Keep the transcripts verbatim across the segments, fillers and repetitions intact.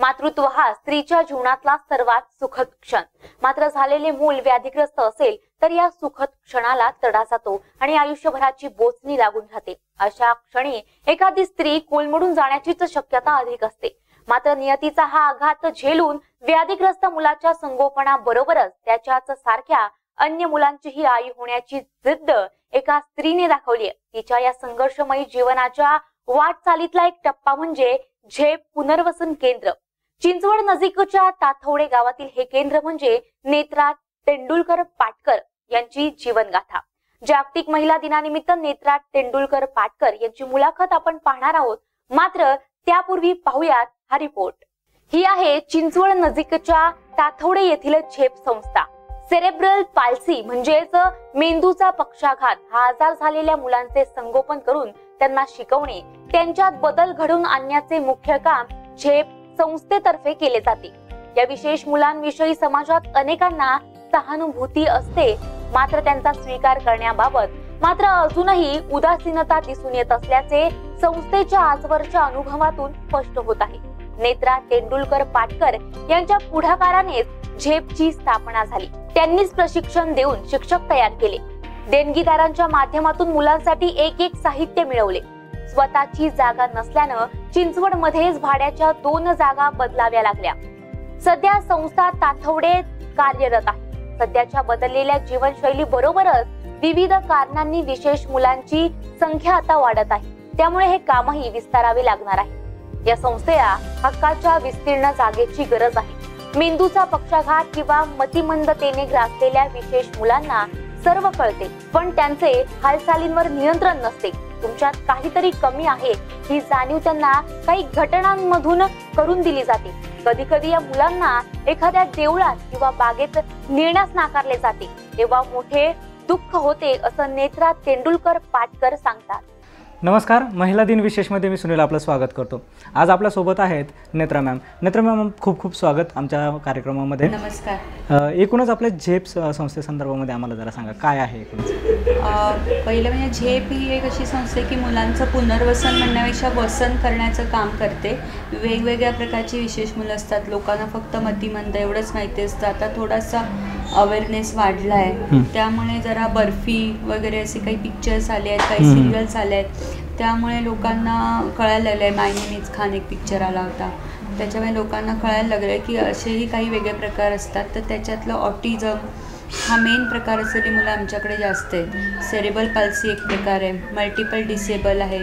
मातृत्व हा स्त्रीच्या जीवनातला सर्वात सुखद क्षण. मात्र झालेले मूल व्याधीग्रस्त असेल तर या सुखद क्षणाला तडा जातो आणि आयुष्यभराची बोचणी लागून राहते. अशा क्षणी एखादी स्त्री कोलमडून जाण्याचीच शक्यता अधिक असते. मात्र नियतीचा हा आघात झेलून व्याधीग्रस्त मुलाच्या संगोपनाबरोबरच त्याच्याच सारख्या अन्य मुलांचीही आई होण्याची जिद्द एका स्त्रीने दाखवली आहे. तिच्या या संघर्षमयी जीवनाच्या वाटचालीतला एक टप्पा म्हणजे झेप पुनर्वसन केंद्र. चिंचवड नजीकच्या ताथवडे गावातील हे केंद्र म्हणजे नेत्रा तेंडुलकर पाटकर यांची जीवनगाथा. जागतिक महिला दिनानिमित्त नेत्रा तेंडुलकर पाटकर यांची मुलाखत आपण पाहणार आहोत. मात्र त्यापूर्वी पाहूयात हा रिपोर्ट. ही आहे चिंचवड नजीकच्या ताथवडे येथील झेप संस्था. सेरेब्रल पाल्सी म्हणजेच मेंदूचा पक्षाघात हा आजार झालेल्या मुलांचे संगोपन करून त्यांना शिकवणे, त्यांच्यात बदल घडवून आणण्याचे मुख्य काम झेप संस्थेतर्फे केले जाते. या विशेष मुलांविषयी समाजात अनेकांना सहानुभूती असते, मात्र त्यांचा स्वीकार करण्याबाबत मात्र अजूनही उदासीनता दिसून येत असल्याचे संस्थेच्या आजवरच्या अनुभवातून स्पष्ट होत आहे. नेत्रा तेंडुलकर पाटकर यांच्या पुढाकारानेच झेपची स्थापना झाली. त्यांनीच प्रशिक्षण देऊन शिक्षक तयार केले. देणगीदारांच्या माध्यमातून मुलांसाठी एक एक साहित्य मिळवले. स्वतःची जागा नसल्यानं चिंचवड मध्येच भाड्याच्या दोन जागा बदलाव्या लागल्या. सध्या संस्था ताथवडे कार्यरत आहे. सध्याच्या बदललेल्या जीवनशैली बरोबरच विविध कारणांनी विशेष मुलांची संख्या आता वाढत आहे. त्यामुळे हे कामही विस्तारावे लागणार आहे. या संस्थेला हक्काच्या विस्तीर्ण जागेची गरज आहे. मेंदूचा पक्षाघात किंवा मतिमंदतेने ग्रासलेल्या विशेष मुलांना सर्व कळते, पण त्यांचे हालचालींवर नियंत्रण नसते. तुमच्यात काहीतरी कमी आहे ही जाणीव त्यांना काही घटनांमधून करून दिली जाते. कधी कधी या मुलांना एखाद्या देवळात किंवा बागेत नेण्यास नाकारले जाते, तेव्हा मोठे दुःख होते असं नेत्रा तेंडुलकर पाटकर सांगतात. नमस्कार, महिला दिन विशेष मध्ये मी सुनील आपलं स्वागत करतो. आज आपल्या सोबत आहेत नेत्रा मॅम. नेत्रा मॅम, खूप खूप स्वागत आमच्या कार्यक्रमामध्ये. नमस्कार. एकूणच आपल्या झेप संस्थेसंदर्भामध्ये आम्हाला जरा सांगा, काय आहे एकूणच? पहिलं म्हणजे झेप ही एक अशी संस्था आहे की मुलांचं पुनर्वसन म्हणण्यापेक्षा वसन करण्याचं काम करते. वेगवेगळ्या प्रकारची विशेष मुलं असतात. लोकांना फक्त मतिमंद एवढंच माहिती असतं. आता थोडासा अवेअरनेस वाढला आहे, त्यामुळे जरा बर्फी वगैरे असे काही पिक्चर्स आले आहेत, काही सिरियल्स आले आहेत, त्यामुळे लोकांना कळायला लागलं आहे. माय नेम इज खान एक पिक्चर आला होता, त्याच्यामुळे लोकांना कळायला लागलं आहे की असेही काही वेगळे प्रकार असतात. तर त्याच्यातलं ऑटिझम हा मेन प्रकार असलेली मुलं आमच्याकडे जास्त आहेत. सेरेब्रल पाल्सी एक प्रकार आहे, मल्टिपल डिसेबल आहे,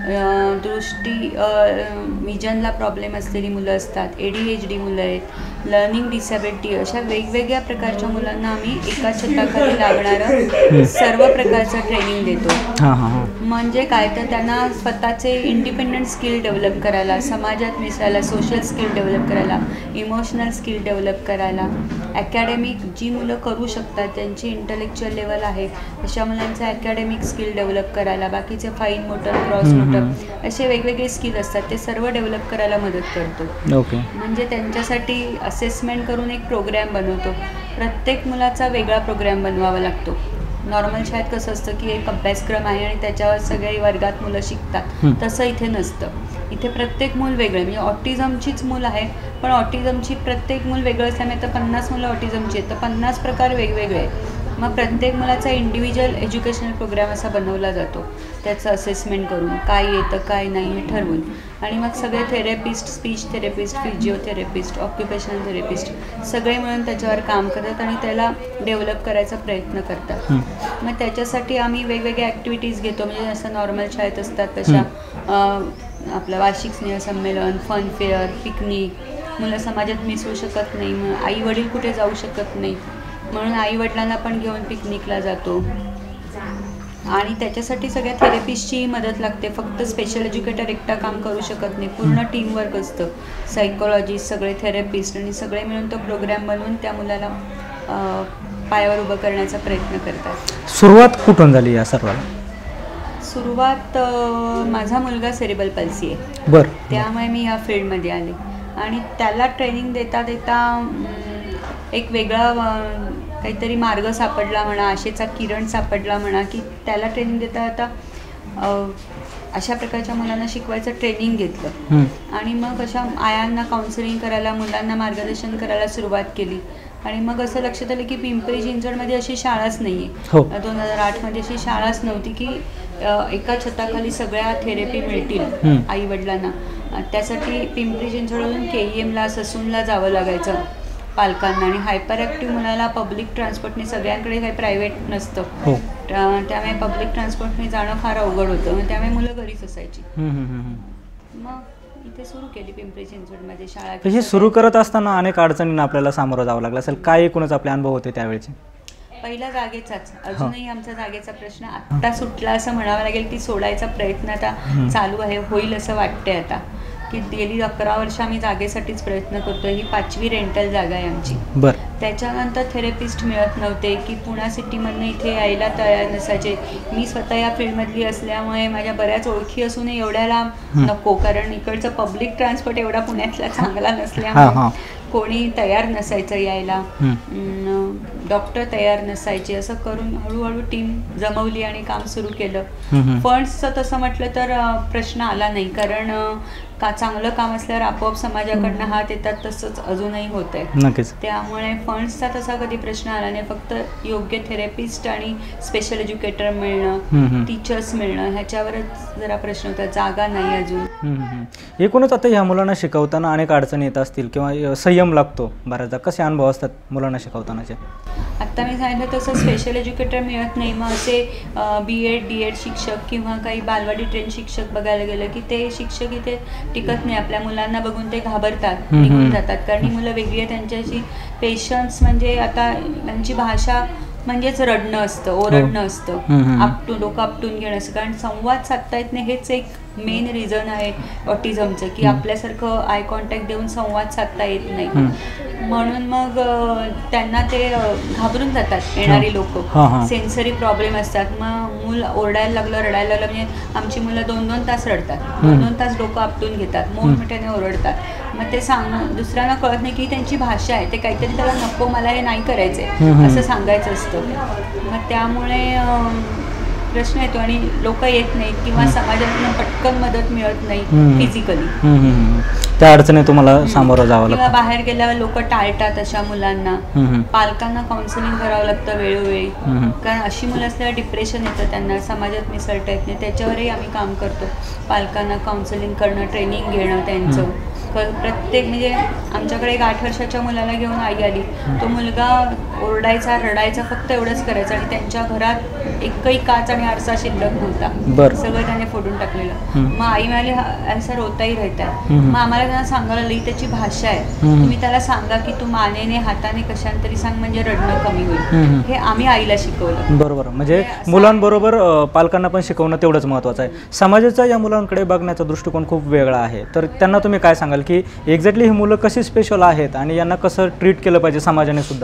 दृष्टी विजनला प्रॉब्लेम असलेली मुलं असतात, ए डी एच डी मुलं आहेत, लर्निंग डिसॅबिलिटी, अशा वेगवेगळ्या प्रकारच्या मुलांना आम्ही एका छताखाली लागणारं सर्व प्रकारचं ट्रेनिंग देतो. म्हणजे काय तर त्यांना स्वतःचे इंडिपेंडंट स्किल डेव्हलप करायला, समाजात मिसळायला, सोशल स्किल डेव्हलप करायला, इमोशनल स्किल डेव्हलप करायला, अकॅडमिक जी मुलं करू शकतात ज्यांची इंटलेक्च्युअल लेवल आहे अशा मुलांचं अकॅडमिक स्किल डेव्हलप करायला, बाकीचे फाईन मोटर, क्रॉस मोटर असे वेगवेगळे स्किल असतात ते सर्व डेव्हलप करायला मदत करतो. ओके. म्हणजे त्यांच्यासाठी असेसमेंट करून एक प्रोग्रॅम बनवतो. प्रत्येक मुलाचा वेगळा प्रोग्रॅम बनवावा लागतो. नॉर्मल शाळेत कसं असतं की एक अभ्यासक्रम आहे आणि त्याच्यावर सगळे वर्गात मुलं शिकतात, तसं इथे नसतं. इथे प्रत्येक मूल वेगळं, म्हणजे ऑटिझमचीच मूल आहे पण ऑटिझमची प्रत्येक मूल वेगळं असल्यामुळे तर पन्नास मुलं ऑटिझमची आहेत, तर पन्नास प्रकार वेगवेगळे आहेत. मग प्रत्येक मुलाचा इंडिव्हिज्युअल एज्युकेशनल प्रोग्राम असा बनवला जातो, त्याचं असेसमेंट करून काय येतं काय नाही हे ठरवून. आणि मग सगळे therapist, speech therapist, physiotherapist, occupational therapist सगळे मिळून त्याच्यावर काम करतात आणि त्याला डेव्हलप करायचा प्रयत्न करतात. मग त्याच्यासाठी आम्ही वेगवेगळ्या ॲक्टिव्हिटीज घेतो, म्हणजे जसं नॉर्मल शाळेत असतात तशा आपलं वार्षिक स्नेहसंमेलन, फन फेअर, पिकनिक. मुलं समाजात मिसळू शकत नाही, मग आई वडील कुठे जाऊ शकत नाही, म्हणून आई वडिलांना पण घेऊन पिकनिकला जातो. आणि त्याच्यासाठी सगळ्या थेरपिस्टची मदत लागते. फक्त स्पेशल एज्युकेटर एकटा काम करू शकत नाही, पूर्ण टीमवर्क असतं. सायकोलॉजिस्ट, सगळे थेरपिस्ट आणि सगळे मिळून तो प्रोग्राम बनवून त्या मुलाला पायावर उभं करण्याचा प्रयत्न करतात. सुरुवात कुठून झाली या सर्वाला? सुरुवात माझा मुलगा सेरेब्रल पाल्सी आहे, बरं, त्यामुळे मी या फील्डमध्ये आले. आणि त्याला ट्रेनिंग देता देता एक वेगळा काहीतरी मार्ग सापडला म्हणा, आशेचा किरण सापडला म्हणा, की त्याला ट्रेनिंग देता देता अशा प्रकारच्या मुलांना शिकवायचं ट्रेनिंग घेतलं हं. आणि मग अशा आयांना काउन्सिलिंग करायला, मुलांना मार्गदर्शन करायला सुरुवात केली. आणि मग असं लक्षात आलं की पिंपरी चिंचवडमध्ये अशी शाळाच नाही हो. आहे. दोन हजार आठमध्ये अशी शाळाच नव्हती की अ, एका छताखाली सगळ्या थेरपी मिळतील हं. आईवडिलांना. अ, त्यासाठी पिंपरी चिंचवडमधून के ई एमला ससूनला जावं लागायचं पालकांना. आणि हायपर ॲक्टिव्ह मुलाला पब्लिक ट्रान्सपोर्टने, सगळ्यांकडे काही प्रायव्हेट नसतं, हो. त्या- त्यामुळे पब्लिक ट्रान्सपोर्टने जाणं फार अवघड होतं. मग त्यामुळे मुलं घरीच असायची. हं, हं, हं, हं. मग इथे सुरू केली पिंपरी चिंचवडमध्ये शाळा. तर हे सुरू करत असताना अनेक अडचणींना आपल्याला सामोरं जावं लागलं असेल. काय एकूणच आपले अनुभव होते त्यावेळेचे? पहिला जागेचाच, अजूनही आमचा जागेचा प्रश्न आत्ता सुटला असं म्हणावं लागेल. ती सोडायचा प्रयत्न आता चालू आहे, होईल असं वाटतंय आता, की गेली अकरा वर्ष आम्ही जागेसाठीच प्रयत्न करतोय. ही पाचवी रेंटल जागा आहे आमची. बरं. त्याच्यानंतर थेरपिस्ट मिळत नव्हते, की पुणा सिटीमधनं इथे यायला तयार नसायचे. मी स्वतः या फील्डमधली असल्यामुळे माझ्या बऱ्याच ओळखी असूनही एवढ्या लांब नको, कारण इकडचं पब्लिक ट्रान्सपोर्ट एवढा पुण्यातला चांगला नसल्यामुळे कोणी तयार नसायचं यायला. डॉक्टर तयार नसायचे. असं करून हळूहळू टीम जमवली आणि काम सुरू केलं. फंड्सचं तसं म्हटलं तर प्रश्न आला नाही, कारण का चांगलं काम असल्यावर आपोआप समाजाकडनं हात येतात, तसंच अजूनही होत आहे. नक्कीच. त्यामुळे फंड्सचा तसा कधी प्रश्न आला नाही. फक्त योग्य थेरपिस्ट आणि स्पेशल एज्युकेटर मिळणं, टीचर्स मिळणं, ह्याच्यावरच जरा प्रश्न होता. जागा नाही अजून. एकूणच आता ह्या मुलांना शिकवताना अनेक अडचणी येत असतील किंवा संयम लागतो बऱ्याचदा. कसे अनुभव असतात मुलांना शिकवतानाचे? आत्ता मी सांगितलं तसं स्पेशल एज्युकेटर मिळत नाही. मग असे बी एड डी एड शिक्षक किंवा काही बालवाडी ट्रेन शिक्षक बघायला गेलं की ते शिक्षक इथे टिकत नाही. आपल्या मुलांना बघून ते घाबरतात, निघून जातात, कारण ही मुलं वेगळी आहे. त्यांच्याशी पेशन्स म्हणजे आता त्यांची भाषा म्हणजेच रडणं असतं, ओरडणं असतं, आपटून डोकं आपटून घेणं असतं. कारण संवाद साधता येत नाही, हेच एक मेन रिझन आहे ऑटिझमचं, की आपल्यासारखं आय कॉन्टॅक्ट देऊन संवाद साधता येत नाही. म्हणून मग त्यांना ते घाबरून जातात येणारी लोक. सेन्सरी प्रॉब्लेम असतात. मग मूल ओरडायला लागलं, रडायला लागलं म्हणजे आमची मुलं दोन दोन तास रडतात, दोन दोन तास डोकं आपटून घेतात, मोठमोठ्याने ओरडतात. मग ते सांग दुसऱ्यांना कळत नाही की त्यांची भाषा आहे, ते काहीतरी त्याला नको, मला हे नाही करायचंय असं सांगायचं असतं. मग त्यामुळे प्रश्न येतो आणि लोक येत नाहीत किंवा समाजातून पटकन मदत मिळत नाही फिजिकली. त्या अडचणी तुम्हाला सामोरं जावं लागतं. किंवा बाहेर गेल्यावर लोक टाळतात अशा मुलांना. पालकांना काउन्सिलिंग करावं लागतं वेळोवेळी, कारण अशी मुलं असल्यावर डिप्रेशन येतं, त्यांना समाजात मिसळता येत नाही. त्याच्यावरही आम्ही काम करतो. पालकांना काउन्सिलिंग करणं, ट्रेनिंग घेणं त्यांचं. प्रत्येक म्हणजे आमच्याकडे एक आठ वर्षाच्या मुलाला घेऊन आई आली. तो मुलगा ओरडायचा, रडायचा, फक्त एवढंच करायचं आणि त्यांच्या घरात एकही काच आणि आरसा शिल्लक नव्हता, सगळं त्याने फोडून टाकलेलं. मग आई म्हणाली असं रोताही राहतात. मग आम्हाला त्यांना सांगायला लागली त्याची भाषा आहे, तुम्ही त्याला सांगा की तू मानेने हाताने कशाने तरी सांग म्हणजे रडणं कमी होईल. हे आम्ही आईला शिकवलं. बरोबर. म्हणजे मुलांबरोबर पालकांना पण शिकवणं तेवढंच महत्त्वाचं आहे. समाजाचा या मुलांकडे बघण्याचा दृष्टिकोन खूप वेगळा आहे. तर त्यांना तुम्ही काय सांगाल की एक्झॅक्टली ही मुलं कशी स्पेशल आहेत आणि यांना कसं ट्रीट केलं पाहिजे समाजाने सुद्धा?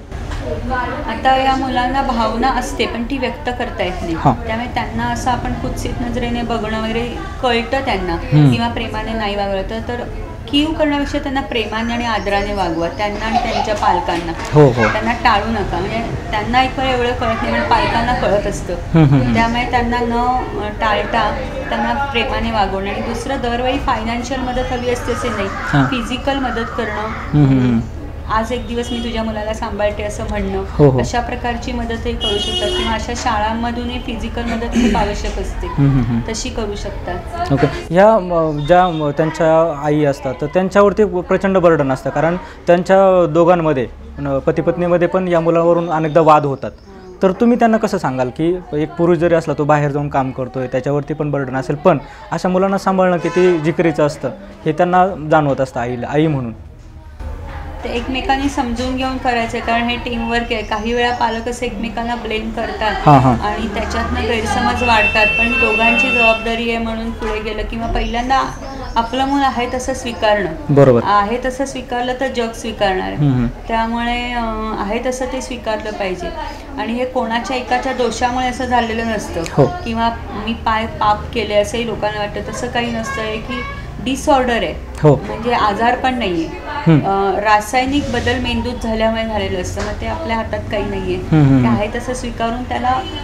आता या मुलांना भावना असते पण ती व्यक्त करता येत नाही. त्यामुळे त्यांना असं आपण कुत्सित नजरेने बघणं वगैरे कळतं त्यांना, किंवा प्रेमाने नाही वागलं तर कीव करण्यापेक्षा त्यांना प्रेमाने आणि आदराने वागवा, त्यांना आणि त्यांच्या पालकांना. त्यांना टाळू नका. म्हणजे त्यांना एक वेळ एवढं कळत नाही पण पालकांना कळत असतं. त्यामुळे त्यांना न टाळता त्यांना प्रेमाने वागवणं. आणि दुसरं, दरवेळी फायनान्शियल मदत हवी असते असे नाही, फिजिकल मदत करणं. आज एक दिवस मी तुझ्या मुलाला सांभाळते असं म्हणणं, अशा प्रकारची मदतही करू शकतात. किंवा अशा शाळांमधूनही फिजिकल मदत खूप आवश्यक असते, तशी करू शकतात. ओके. ह्या ज्या त्यांच्या आई असतात तर त्यांच्यावरती प्रचंड बर्डन असतं, कारण त्यांच्या दोघांमध्ये पती पत्नीमध्ये पण या मुलावरून अनेकदा वाद होतात. तर तुम्ही त्यांना कसं सांगाल की एक पुरुष जरी असला तो बाहेर जाऊन काम करतोय, त्याच्यावरती पण बर्डन असेल, पण अशा मुलांना सांभाळणं किती जिकरीचं असतं हे त्यांना जाणवत असतं आईला, आई म्हणून. ते एकमेकांनी समजून घेऊन करायचं, कारण हे टीमवर्क आहे. काही वेळा पालक असं एकमेकांना ब्लेम करतात आणि त्याच्यातनं गैरसमज वाढतात, पण दोघांची जबाबदारी आहे म्हणून पुढे गेलं. किंवा पहिल्यांदा आपलं मूल आहे तसं स्वीकारणं, बरोबर आहे तसं स्वीकारलं तर जग स्वीकारणार आहे. त्यामुळे आहे तसं ते स्वीकारलं पाहिजे. आणि हे कोणाच्या एकाच्या दोषामुळे असं झालेलं नसतं, किंवा मी पाय पाप केले असंही लोकांना वाटतं. तसं काही नसतं. आहे की डिसऑर्डर आहे, म्हणजे आजार पण नाहीये, रासायनिक बदल मेंदूत झाल्यामुळे झालेलं असतं. मग ते आपल्या हातात काही नाहीये. ते आहे तसं स्वीकारून त्याला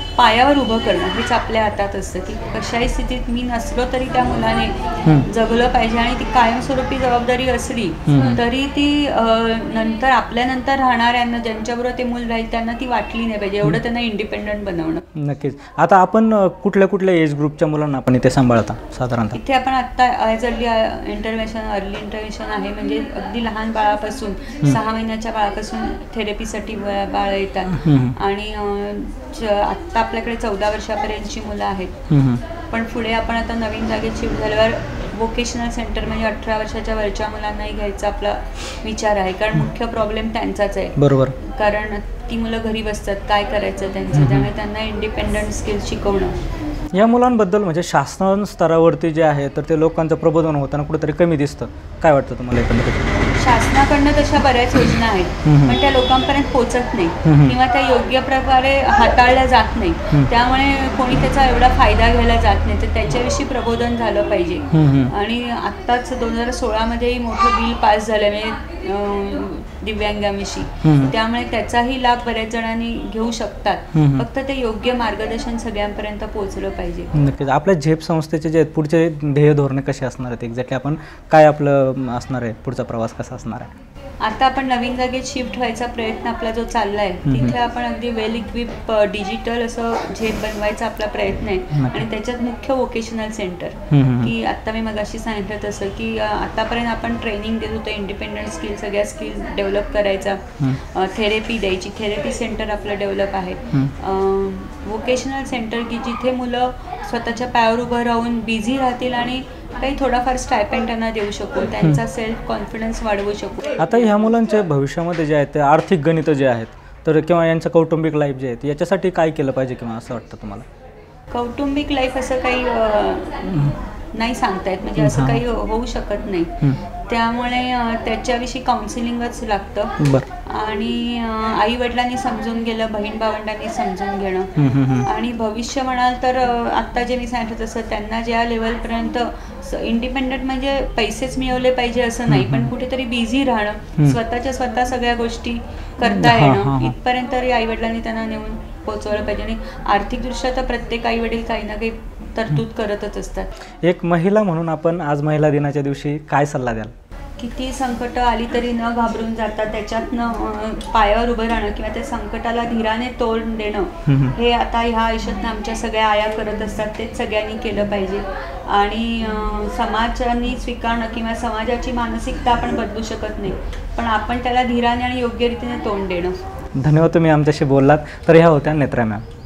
पायावर उभं करणं हेच आपल्या हातात असतं, की कशाही स्थितीत मी नसलो तरी त्या मुलाने जगलं पाहिजे आणि ती कायमस्वरूपी जबाबदारी असली तरी ती नंतर आपल्यानंतर राहणाऱ्यांना ज्यांच्याबरोबर ते मूल राहील त्यांना ती वाटली नाही पाहिजे, एवढं त्यांना इंडिपेंडंट बनवणं. नक्कीच. आता आपण कुठल्या कुठल्या एज ग्रुपच्या मुलांना आपण इथे सांभाळता साधारणतः? इथे आपण आत्ता as early intervention early intervention आहे, म्हणजे अगदी लहान बाळापासून सहा महिन्याच्या बाळापासून थेरपीसाठी बाळ येतात आणि आत्ता आपल्याकडे चौदा वर्षापर्यंतची मुलं आहेत. पण पुढे आपण आता नवीन जागेत शिफ्ट झाल्यावर वोकेशनल सेंटर म्हणजे अठरा वर्षाच्या वरच्या मुलांनाही घ्यायचा आपला विचार आहे, कारण मुख्य प्रॉब्लेम त्यांचाच आहे. बरोबर. कारण ती मुलं घरी बसतात, काय करायचं त्यांचं, त्यामुळे त्यांना इंडिपेंडंट स्किल्स शिकवणं. या मुलांबद्दल म्हणजे शासन स्तरावरती जे आहे तर ते लोकांचं प्रबोधन होताना कुठेतरी कमी दिसतं, काय वाटतं तुम्हाला एकंदरीत? शासनाकडनं तशा बऱ्याच योजना आहेत पण त्या लोकांपर्यंत पोहोचत नाही किंवा त्या योग्य प्रकारे हाताळल्या जात नाही, त्यामुळे कोणी त्याचा एवढा फायदा घ्यायला जात नाही. तर त्याच्याविषयी प्रबोधन झालं पाहिजे. आणि आत्ताच दोन हजार सोळामध्येही मोठं बिल पास झालं म्हणजे दिव्यांगांविषयी, त्यामुळे त्याचाही लाभ बऱ्याच जणांनी घेऊ शकतात. फक्त ते योग्य मार्गदर्शन सगळ्यांपर्यंत पोहोचलं पाहिजे. नक्कीच. आपल्या झेप संस्थेचे जे पुढचे ध्येय धोरणे कसे असणार आहेत, एक्झॅक्टली आपण काय आपलं असणार आहे, पुढचा प्रवास कसा असणार आहे? आता आपण नवीन जागेत शिफ्ट व्हायचा प्रयत्न आपला जो चालला आहे तिथे आपण अगदी वेल इक्विप डिजिटल असं झेप बनवायचा आपला प्रयत्न आहे. आणि त्याच्यात मुख्य वोकेशनल सेंटर, की आत्ता मी मगाशी सांगितलं तसं की आतापर्यंत आपण ट्रेनिंग देत होतो, इंडिपेंडंट स्किल सगळ्या स्किल डेव्हलप करायचा, थेरपी द्यायची, थेरपी सेंटर आपलं डेव्हलप आहे. वोकेशनल सेंटर की जिथे मुलं स्वतःच्या पायावर उभं राहून बिझी राहतील आणि काही थोडाफार स्टायपेंड त्यांना देऊ शकू, त्यांचा सेल्फ कॉन्फिडन्स वाढवू शकू. आता ह्या मुलांच्या भविष्यामध्ये जे आहेत ते आर्थिक गणितं जे आहेत तर किंवा यांचं कौटुंबिक लाईफ जे आहे याच्यासाठी काय केलं पाहिजे किंवा असं वाटतं तुम्हाला? कौटुंबिक लाईफ असं काही नाही सांगता येत, म्हणजे असं काही होऊ शकत नाही. त्यामुळे त्याच्याविषयी काउन्सिलिंगच लागतं आणि आई वडिलांनी समजून गेलं, बहीण भावंडांनी समजून घेणं. आणि भविष्य म्हणाल तर आत्ता जे मी सांगितलं तसं त्यांना ज्या लेवलपर्यंत इंडिपेंडंट म्हणजे पैसेच मिळवले पाहिजे असं नाही, पण कुठेतरी बिझी राहणं, स्वतःच्या स्वतः सगळ्या गोष्टी करता येणं इथपर्यंत आई वडिलांनी त्यांना नेऊन पोहोचवलं पाहिजे. आणि आर्थिकदृष्ट्या तर प्रत्येक आई वडील काही ना काही तरतूद करतच असतात. एक महिला म्हणून आपण आज महिला दिनाच्या दिवशी काय सल्ला द्याल? किती संकट आली तरी न घाबरून जातात, त्याच्यातनं पायावर उभं राहणं किंवा त्या संकटाला धीराने तोंड देणं हे आता ह्या आयुष्यातनं आमच्या सगळ्या आया करत असतात, तेच सगळ्यांनी केलं पाहिजे. आणि समाजाने स्वीकारणं किंवा समाजाची मानसिकता आपण बदलू शकत नाही, पण आपण त्याला धीराने आणि योग्य रीतीने तोंड देणं. धन्यवाद, तुम्ही आमच्याशी बोललात. तर ह्या होत्या नेत्रा मॅम.